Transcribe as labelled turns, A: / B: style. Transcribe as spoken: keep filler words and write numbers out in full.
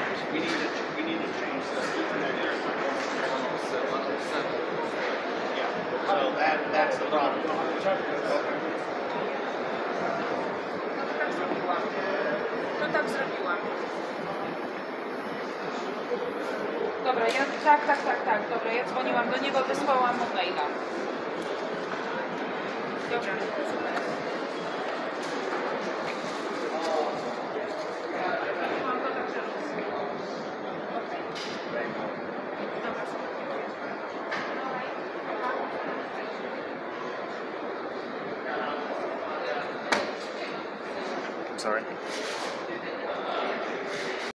A: We need to we need to change the yeah. So that that's the problem.
B: To tak zrobiłam. Dobra, ja tak, tak, tak, tak. Dobra, ja dzwoniłam do niego, wysłałam mu maila. Dobra.
A: Sorry.